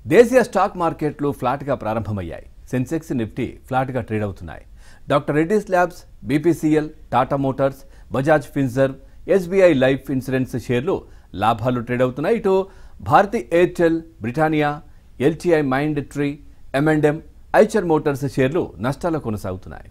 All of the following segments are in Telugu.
దేశీయ స్టాక్ మార్కెట్లు ఫ్లాట్గా ప్రారంభమయ్యాయి. సెన్సెక్స్ నిఫ్టీ ఫ్లాట్గా ట్రేడ్ అవుతున్నాయి. Doctor Reddy's labs, BPCL, Tata Motors, Bajaj Finserv, SBI life insurance షేర్లు లాభాలు ట్రేడ్ అవుతున్నాయి. ఇటు Bharti Airtel, Britannia, LTI Mindtree, M&M, Eicher Motors షేర్లు నష్టాలు కొనసాగుతున్నాయి.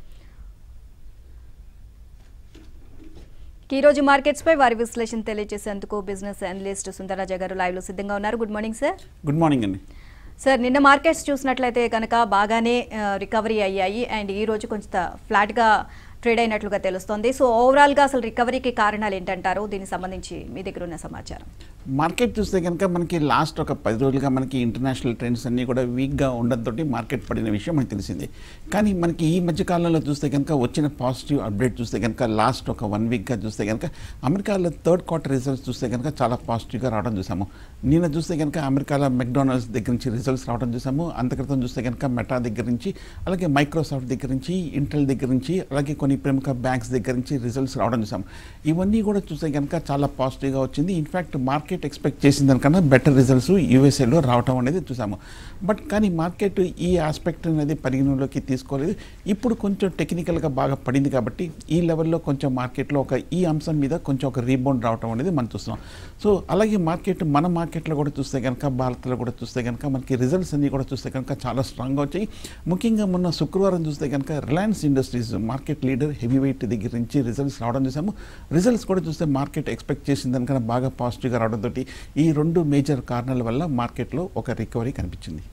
ఈ రోజు మార్కెట్స్ పై వారి విశ్లేషణ తెలియజేసేందుకు బిజినెస్ అనలిస్ట్ సుందరరాజ గారు లైవ్ లో సిద్ధంగా ఉన్నారు. Good morning sir. Good morning అండి. సార్, నిన్న మార్కెట్స్ చూసినట్లయితే కనుక బాగానే రికవరీ అయ్యాయి అండ్ ఈ రోజు కొంచెం ఫ్లాట్ గా ట్రేడ్ అయినట్లుగా తెలుస్తోంది. సో ఓవరాల్ గా అసలు రికవరీకి కారణాలు ఏంటంటారు? దీనికి సంబంధించి మీ దగ్గర ఉన్న సమాచారం. మార్కెట్ చూస్తే కనుక మనకి లాస్ట్ ఒక 10 రోజులుగా మనకి ఇంటర్నేషనల్ ట్రెండ్స్ అన్నీ కూడా వీక్గా ఉండడంతో మార్కెట్ పడిన విషయం మనకు తెలిసింది. కానీ మనకి ఈ మధ్య కాలంలో చూస్తే కనుక వచ్చిన పాజిటివ్ అప్డేట్ చూస్తే కనుక లాస్ట్ ఒక 1 వీక్గా చూస్తే కనుక అమెరికాలో థర్డ్ క్వార్టర్ రిజల్ట్స్ చూస్తే కనుక చాలా పాజిటివ్గా రావడం చూసాము. నిన్న చూస్తే కనుక అమెరికాలో మెక్డానల్డ్స్ దగ్గర నుంచి రిజల్ట్స్ రావడం చూసాము. అంతక్రితం చూస్తే కనుక మెటా దగ్గర నుంచి, అలాగే మైక్రోసాఫ్ట్ దగ్గర నుంచి, ఇంటెల్ దగ్గర నుంచి, అలాగే కొన్ని ప్రముఖ బ్యాంక్స్ దగ్గర నుంచి రిజల్ట్స్ రావడం చూసాము. ఇవన్నీ కూడా చూస్తే కనుక చాలా పాజిటివ్గా వచ్చింది. ఇన్ఫ్యాక్ట్ మార్కెట్ ఎక్స్పెక్ట్ చేసిన దానికన్నా బెటర్ రిజల్ట్స్ యూఎస్ఏలో రావడం అనేది చూసాము. బట్ కానీ మార్కెట్ ఈ ఆస్పెక్ట్ అనేది పరిగణలోకి తీసుకోలేదు. ఇప్పుడు కొంచెం టెక్నికల్గా బాగా పడింది కాబట్టి ఈ లెవెల్లో కొంచెం మార్కెట్లో ఈ అంశం మీద కొంచెం ఒక రీబౌండ్ రావడం అనేది మనం చూస్తున్నాం. సో అలాగే మన మార్కెట్లో కూడా చూస్తే కనుక, భారత్లో కూడా చూస్తే కనుక మనకి రిజల్ట్స్ అన్నీ కూడా చూస్తే కనుక చాలా స్ట్రాంగ్గా వచ్చాయి. ముఖ్యంగా మొన్న శుక్రవారం చూస్తే కనుక Reliance Industries market leader heavy weight దగ్గర నుంచి రిజల్ట్స్ రావడం చూసాము. రిజల్ట్స్ కూడా చూస్తే మార్కెట్ ఎక్స్పెక్ట్ చేసిన దానికన్నా బాగా పాజిటివ్గా రావడంతో ఈ 2 మేజర్ కారణాల వల్ల మార్కెట్లో ఒక రికవరీ కనిపించింది.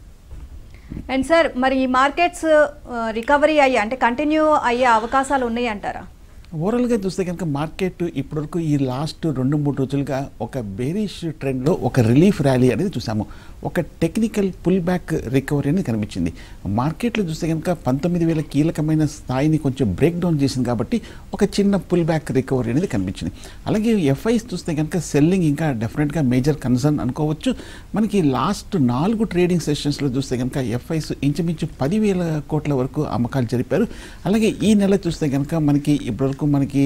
అండ్ సార్, మరి ఈ మార్కెట్స్ రికవరీ అయ్యి అంటే కంటిన్యూ అయ్యే అవకాశాలు ఉన్నాయి అంటారా? ఓవరాల్గా చూస్తే కనుక మార్కెట్ ఇప్పటివరకు ఈ లాస్ట్ 2-3 రోజులుగా ఒక బేరిష్ ట్రెండ్లో ఒక రిలీఫ్ ర్యాలీ అనేది చూసాము. ఒక టెక్నికల్ పుల్ బ్యాక్ రికవరీ అనేది కనిపించింది. మార్కెట్లో చూస్తే కనుక 19,000 కీలకమైన స్థాయిని కొంచెం బ్రేక్ డౌన్ చేసింది కాబట్టి ఒక చిన్న పుల్ బ్యాక్ రికవరీ అనేది కనిపించింది. అలాగే ఎఫ్ఐస్ చూస్తే కనుక సెల్లింగ్ ఇంకా డెఫినెట్గా మేజర్ కన్సర్న్ అనుకోవచ్చు. మనకి లాస్ట్ 4 ట్రేడింగ్ సెషన్స్లో చూస్తే కనుక ఎఫ్ఐస్ ఇంచుమించు 10,000 కోట్ల వరకు అమ్మకాలు జరిపారు. అలాగే ఈ నెల చూస్తే కనుక మనకి ఇప్పటివరకు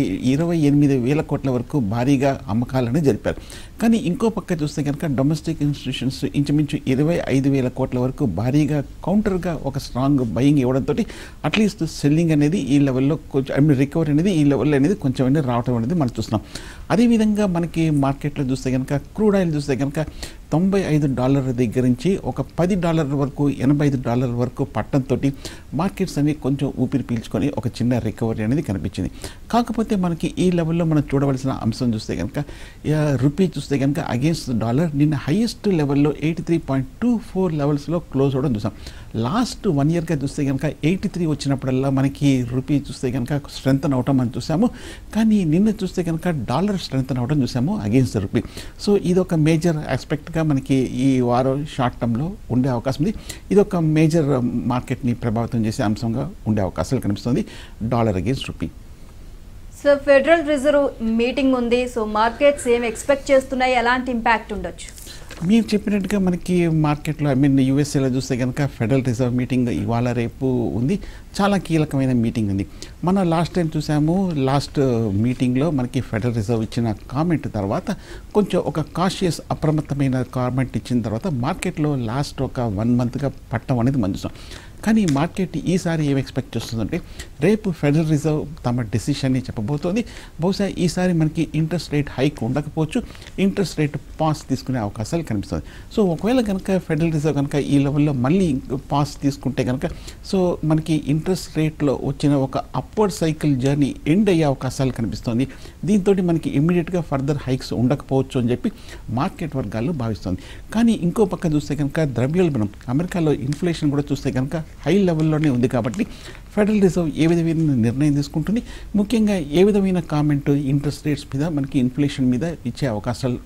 28,000 కోట్ల వరకు భారీగా అమ్మకాలను జరిపారు. కానీ ఇంకో పక్క చూస్తే కనుక డొమెస్టిక్ ఇన్స్టిట్యూషన్స్ ఇంచుమించు 25,000 కోట్ల వరకు భారీగా కౌంటర్గా ఒక స్ట్రాంగ్ బయింగ్ ఇవ్వడంతో అట్లీస్ట్ సెల్లింగ్ అనేది ఈ లెవెల్లో కొంచెం రికవరీ అనేది ఈ లెవెల్లో అనేది కొంచెం రావడం అనేది మనం చూస్తున్నాం. అదేవిధంగా మనకి మార్కెట్లో చూస్తే కనుక క్రూడ్ ఆయిల్ చూస్తే కనుక $95 దగ్గర నుంచి ఒక $10 వరకు, $85 వరకు పట్టడంతో మార్కెట్స్ అన్ని కొంచెం ఊపిరి పీల్చుకొని ఒక చిన్న రికవరీ అనేది కనిపించింది. కాకపోతే మనకి ఈ లెవెల్లో మనం చూడవలసిన అంశం చూస్తే కనుక రూపీ చూస్తే కనుక అగేన్స్ట్ డాలర్ నిన్న హైయెస్ట్ లెవెల్లో 83.24 లెవెల్స్లో క్లోజ్ అవ్వడం చూసాం. లాస్ట్ 1 ఇయర్గా చూస్తే కనుక 83 వచ్చినప్పుడల్లా మనకి రూపీ చూస్తే కనుక స్ట్రెంగ్తన్ అవటం మనం చూసాము. కానీ నిన్న చూస్తే కనుక డాలర్ స్ట్రెంగ్తన్ అవడం చూసాము అగేన్స్ట్ రూపీ. సో ఇది ఒక మేజర్ ఆస్పెక్ట్గా మనకి ఈ వారం షార్ట్ టర్మ్లో ఉండే అవకాశం ఉంది. ఇది ఒక మేజర్ మార్కెట్ని ప్రభావితం చేసే అంశంగా ఉండే అవకాశాలు కనిపిస్తుంది dollar against rupee. So federal reserve meeting ఉంది. సో మార్కెట్స్ ఏం ఎక్స్పెక్ట్ చేస్తున్నాయి? ఎలాంటి ఇంపాక్ట్ ఉండొచ్చు? మీరు చెప్పినట్టుగా మనకి మార్కెట్లో యూఎస్ఏలో చూస్తే కనుక ఫెడరల్ రిజర్వ్ మీటింగ్ ఇవాళ రేపు ఉంది. చాలా కీలకమైన మీటింగ్ ఉంది. మనం లాస్ట్ టైం చూసాము, లాస్ట్ మీటింగ్లో మనకి ఫెడరల్ రిజర్వ్ ఇచ్చిన కామెంట్ తర్వాత కొంచెం ఒక కాషియస్ అప్రమత్తమైన కామెంట్ ఇచ్చిన తర్వాత మార్కెట్లో లాస్ట్ ఒక 1 మంత్గా పట్టడం అనేది మనం చూసాం. కానీ మార్కెట్ ఈసారి ఏం ఎక్స్పెక్ట్ చేస్తుందంటే రేపు ఫెడరల్ రిజర్వ్ తమ డెసిషన్ని చెప్పబోతోంది. బహుశా ఈసారి మనకి ఇంట్రెస్ట్ రేట్ హైక్ ఉండకపోవచ్చు, ఇంట్రెస్ట్ రేట్ పాస్ తీసుకునే అవకాశాలు కనిపిస్తుంది. సో ఒకవేళ కనుక ఫెడరల్ రిజర్వ్ కనుక ఈ లెవెల్లో మళ్ళీ పాస్ తీసుకుంటే కనుక సో మనకి ఇంట్రెస్ట్ రేట్లో వచ్చిన ఒక అప్వర్డ్ సైకిల్ జర్నీ ఎండ్ అయ్యే అవకాశాలు కనిపిస్తుంది. దీంతో మనకి ఇమ్మీడియట్గా ఫర్దర్ హైక్స్ ఉండకపోవచ్చు అని చెప్పి మార్కెట్ వర్గాల్లో భావిస్తుంది. కానీ ఇంకో పక్క చూస్తే కనుక ద్రవ్యోల్బణం, అమెరికాలో ఇన్ఫ్లేషన్ కూడా చూస్తే కనుక హై లెవెల్లోనే ఉంది కాబట్టి ఫెడరల్ రిజర్వ్ ఏ విధమైన నిర్ణయం తీసుకుంటుంది, ముఖ్యంగా ఏ విధమైన కామెంట్ ఇంట్రెస్ట్ రేట్స్ మీద మనకి ఇన్ఫ్లేషన్ మీద ఇచ్చే అవకాశాలు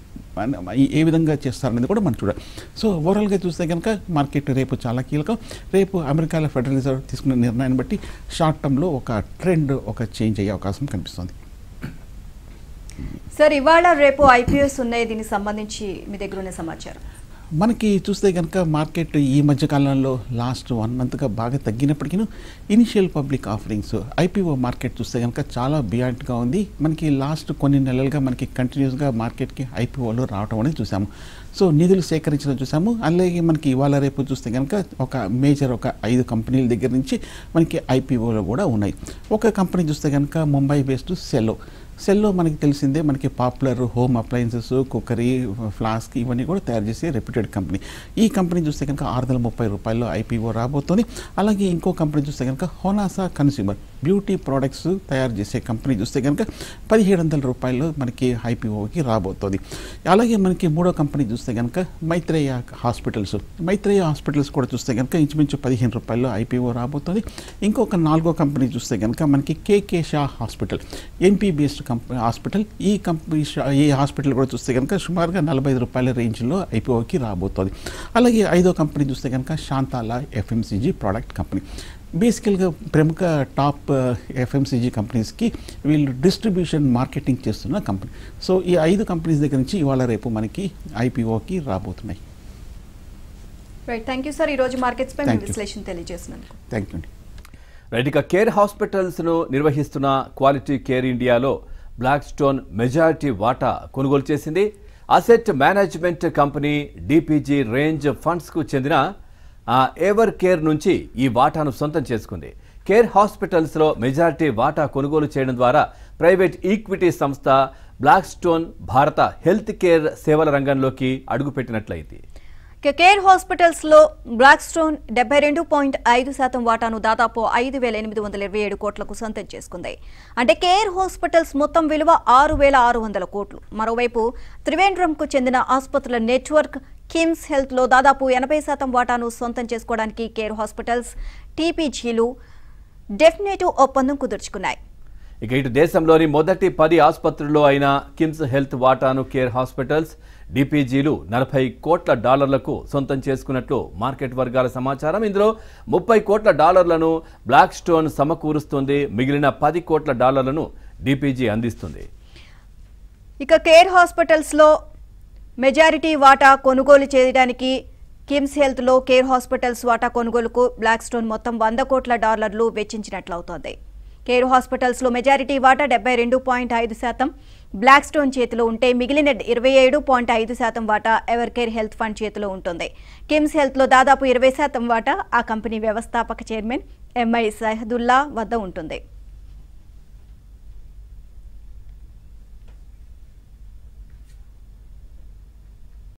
ఏ విధంగా చేస్తారనేది కూడా మనం చూడాలి. సో ఓవరాల్గా చూస్తే కనుక మార్కెట్ రేపు చాలా కీలకం. రేపు అమెరికాలో ఫెడరల్ రిజర్వ్ తీసుకున్న నిర్ణయాన్ని బట్టి షార్ట్ టర్మ్లో ఒక ట్రెండ్ ఒక చేంజ్ అయ్యే అవకాశం కనిపిస్తుంది. సార్, ఇవాళ రేపు ఐపీఎస్ ఉన్నాయి. దీనికి సంబంధించి మీ దగ్గర ఉన్న సమాచారం? మనకి చూస్తే కనుక మార్కెట్ ఈ మధ్య కాలంలో లాస్ట్ 1 మంత్గా బాగా తగ్గినప్పటికీ initial public offerings IPO market చూస్తే కనుక చాలా బియాండ్గా ఉంది. మనకి లాస్ట్ కొన్ని నెలలుగా మనకి కంటిన్యూస్గా మార్కెట్కి ఐపీఓలు రావడం అనేది చూసాము. సో నిధులు సేకరించడం చూసాము. అలాగే మనకి ఇవాళ రేపు చూస్తే కనుక ఒక మేజర్ ఒక 5 కంపెనీల దగ్గర నుంచి మనకి ఐపీఓలు కూడా ఉన్నాయి. ఒక కంపెనీ చూస్తే కనుక ముంబై బేస్డ్ సెల్లో మనకి తెలిసిందే, మనకి popular home appliances, cookery, flask ఇవన్నీ కూడా తయారు చేసే రెప్యూటెడ్ కంపెనీ. ఈ కంపెనీ చూస్తే కనుక 630 రూపాయల్లో ఐపీఓ రాబోతుంది. అలాగే ఇంకో కంపెనీ చూస్తే కనుక హోనాసా కన్స్యూమర్ బ్యూటీ ప్రోడక్ట్స్ తయారు చేసే కంపెనీ చూస్తే కనుక 1700 రూపాయలు మనకి ఐపీఓకి రాబోతుంది. అలాగే మనకి మూడో కంపెనీ చూస్తే కనుక మైత్రేయ హాస్పిటల్స్ కూడా చూస్తే కనుక ఇంచుమించు 15 రూపాయల్లో ఐపీఓ రాబోతుంది. ఇంకొక 4గో కంపెనీ చూస్తే కనుక మనకి KK Shah hospital MP based hospital. ఈ హాస్పిటల్ కూడా చూస్తే కనుక సుమారుగా 45 రూపాయల రేంజ్లో ఐపీఓకి రాబోతుంది. అలాగే 5వ కంపెనీ చూస్తే కనుక శాంతాల ఎఫ్ఎంసీజీ ప్రోడక్ట్ కంపెనీ. బేసికల్గా ప్రముఖ టాప్ ఎఫ్ఎంసీజీ కంపెనీస్కి వీళ్ళు డిస్ట్రిబ్యూషన్ మార్కెటింగ్ చేస్తున్న కంపెనీ. సో ఈ 5 కంపెనీస్ దగ్గర నుంచి ఇవాళ రేపు మనకి ఐపీఓకి రాబోతున్నాయి. Right, thank you sir. ఈరోజు మార్కెట్స్ పై విశ్లేషణ తెలియజేసినందుకు. థ్యాంక్ యూ అండి. రైట్, ఇక కేర్ హాస్పిటల్స్ను నిర్వహిస్తున్న క్వాలిటీ కేర్ ఇండియాలో బ్లాక్ స్టోన్ మెజారిటీ వాటా కొనుగోలు చేసింది. Asset management company TPG range ఫండ్స్కు చెందిన ఎవర్ కేర్ నుంచి ఈ వాటాను సొంతం చేసుకుంది. కేర్ హాస్పిటల్స్లో మెజారిటీ వాటా కొనుగోలు చేయడం ద్వారా ప్రైవేట్ ఈక్విటీ సంస్థ బ్లాక్ స్టోన్ భారత హెల్త్ కేర్ సేవల రంగంలోకి అడుగుపెట్టినట్లయింది. కేర్ హాస్పిటల్స్లో బ్లాక్ స్టోన్ 72.5% వాటాను దాదాపు 5,827 కోట్లకు సొంతం చేసుకుంది. అంటే కేర్ హాస్పిటల్స్ మొత్తం విలువ 6,600 కోట్లు. మరోవైపు త్రివేంద్రంకు చెందిన ఆసుపత్రుల నెట్వర్క్ కిమ్స్ హెల్త్లో దాదాపు 80% వాటాను సొంతం చేసుకోవడానికి కేర్ హాస్పిటల్స్, టీపీజీలు డెఫినేటివ్ ఒప్పందం కుదుర్చుకున్నాయి. ఇక ఇటు దేశంలోని మొదటి 10 ఆసుపత్రుల్లో అయిన కిమ్స్ హెల్త్ వాటాను కేర్ హాస్పిటల్స్, డిపిజీలు 40 కోట్ల డాలర్లకు సొంతం చేసుకున్నట్లు మార్కెట్ వర్గాల సమాచారం. ఇందులో 30 కోట్ల డాలర్లను బ్లాక్ స్టోన్ సమకూరుస్తుంది. మిగిలిన 10 కోట్ల డాలర్లను డిపిజీ అందిస్తుంది. ఇక కేర్ హాస్పిటల్స్లో మెజారిటీ వాటా కొనుగోలు చేయడానికి కిమ్స్ హెల్త్లో కేర్ హాస్పిటల్స్ వాటా కొనుగోలుకు బ్లాక్ స్టోన్ మొత్తం 100 కోట్ల డాలర్లు వెచ్చించినట్లవుతోంది. కేర్ హాస్పిటల్స్లో మెజారిటీ వాటా 72.5% బ్లాక్ స్టోన్ చేతిలో ఉంటే మిగిలిన 27.5% వాటా ఎవర్ కేర్ హెల్త్ ఫండ్ చేతిలో ఉంటుంది. కిమ్స్ హెల్త్లో దాదాపు 20% వాటా ఆ కంపెనీ వ్యవస్థాపక చైర్మన్ ఎంఐ సహదుల్లా వద్ద ఉంటుంది.